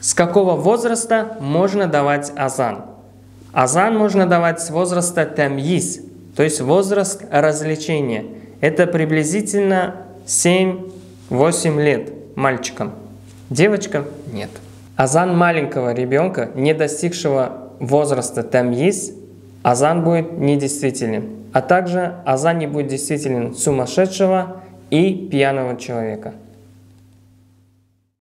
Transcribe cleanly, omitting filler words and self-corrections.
С какого возраста можно давать азан? Азан можно давать с возраста тамйиз, то есть возраст развлечения. Это приблизительно 7-8 лет мальчикам. Девочкам нет. Азан маленького ребенка, не достигшего возраста тамйиз, азан будет недействителен. А также азан не будет действителен сумасшедшего и пьяного человека.